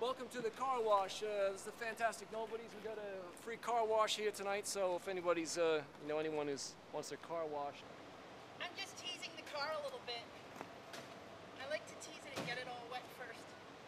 Welcome to the car wash. This is the Fantastic Nobodies. We got a free car wash here tonight, so if anybody's, anyone who wants their car washed. I'm just teasing the car a little bit. I like to tease it and get it all wet first.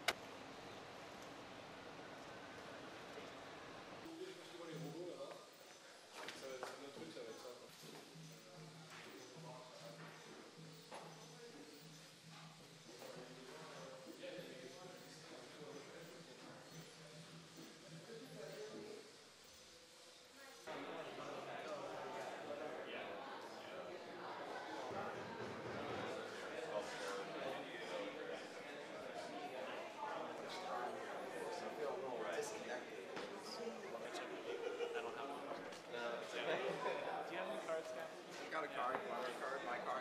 Do you have any cards, Scott? I got a card, my card.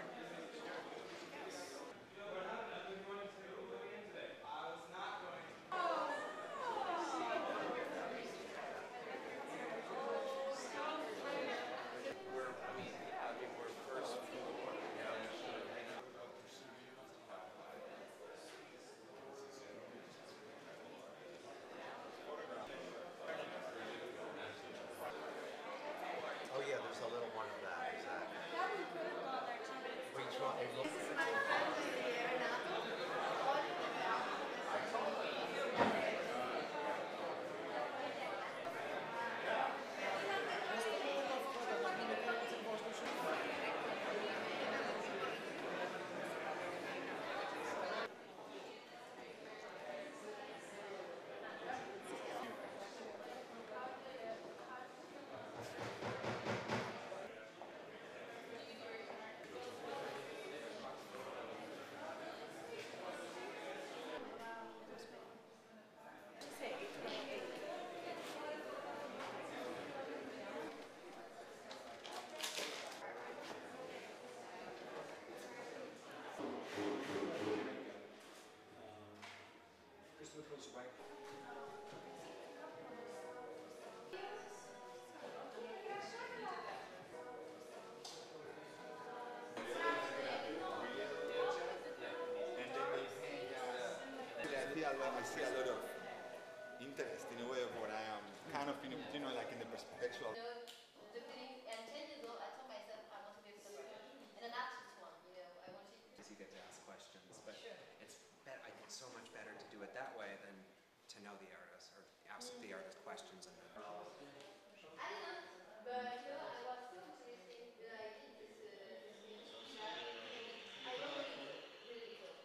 We're first floor. Oh yeah, there's a little one of that. Is that? Which one? This is my friend Right. I see a lot of interest in a way of what I am kind of, like in the perspective. And 10 years old, I told myself I want to be a photographer, and an artist one. I want to. You get to ask questions, but Sure. I think it's so much better to do it that way than to know the artist or ask the artist questions and then. I didn't, but I was so interested that I did this. I don't really good.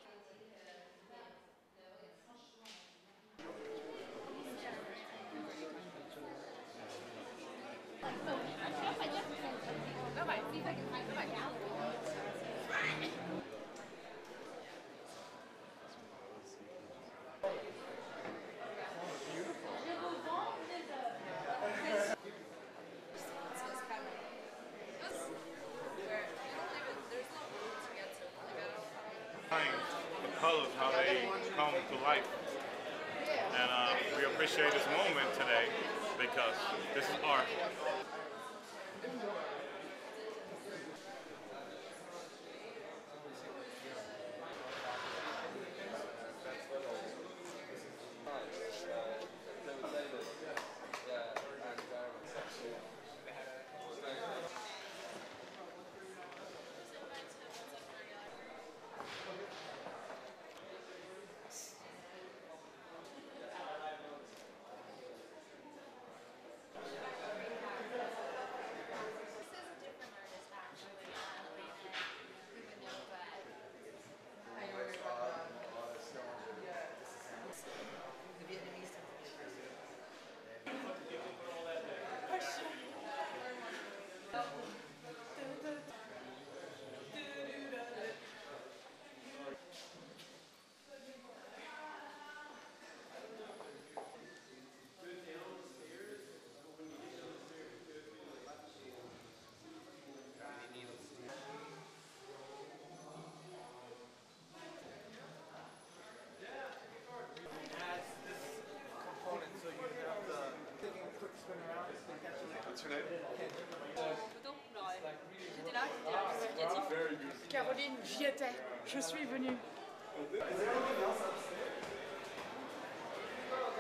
The colors, how they come to life. And we appreciate this moment today because this is art. What's your name? J'étais là, Caroline, j'y étais, je suis venue.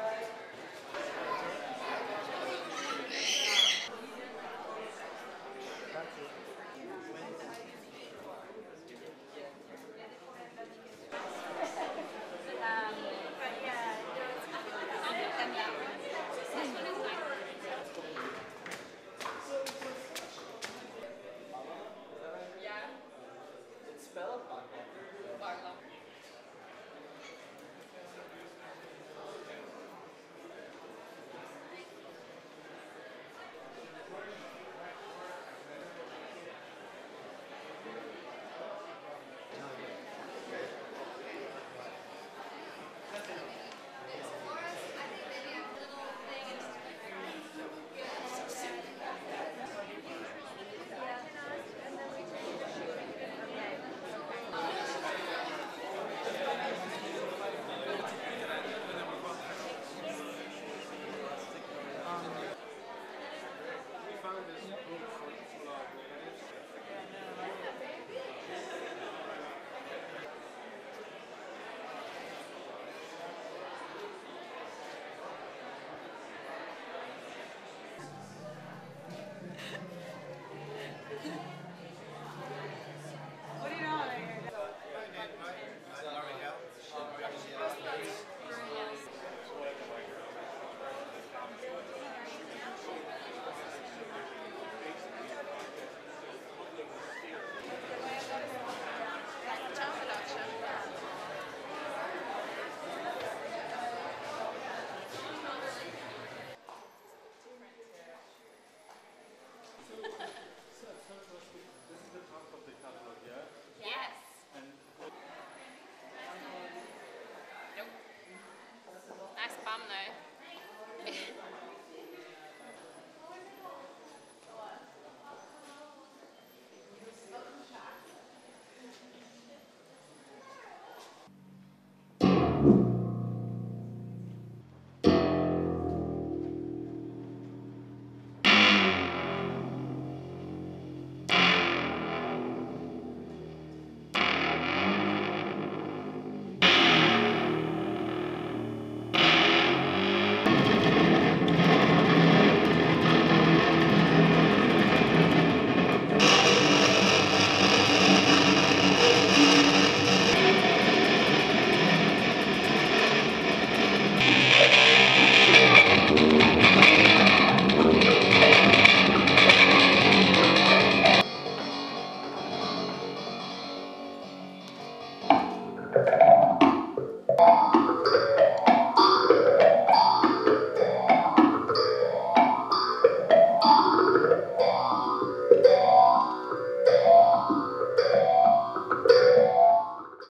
Thank you.